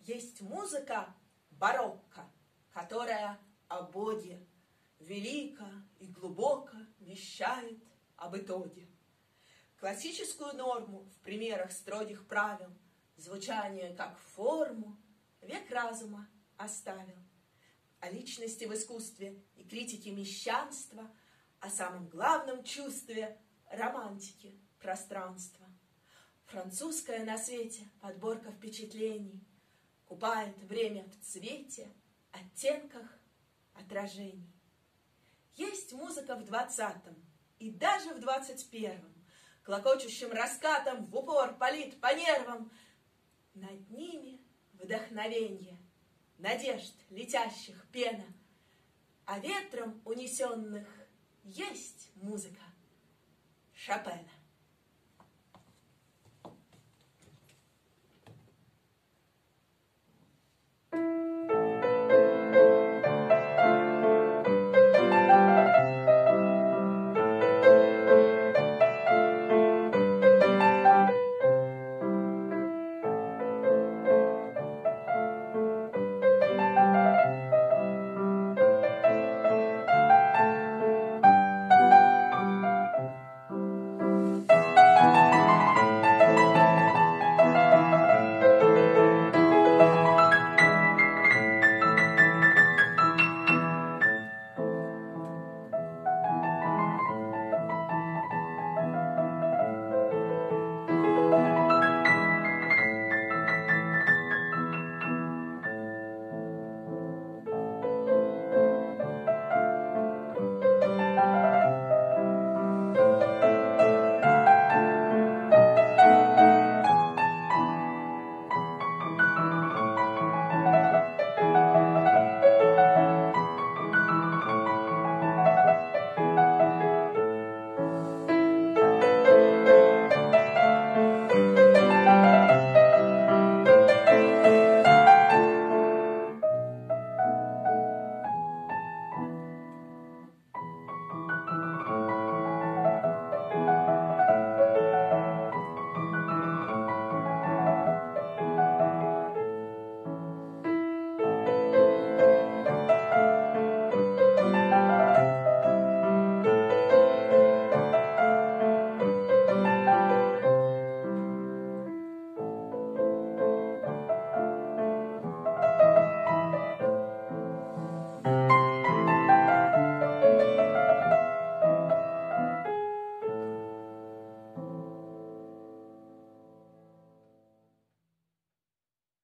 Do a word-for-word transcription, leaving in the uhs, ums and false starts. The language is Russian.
Есть музыка барокко, которая о Боге велико и глубоко вещает об итоге. Классическую норму в примерах строгих правил, звучание как форму, век разума оставил. О личности в искусстве и критике мещанства, о самом главном чувстве романтики пространства. Французская на свете подборка впечатлений купает время в цвете, оттенках, отражений. Есть музыка в двадцатом и даже в двадцать первом, клокочущим раскатом в упор палит по нервам. Над ними вдохновенье, надежд летящих пена, а ветром унесенных есть музыка Шопена.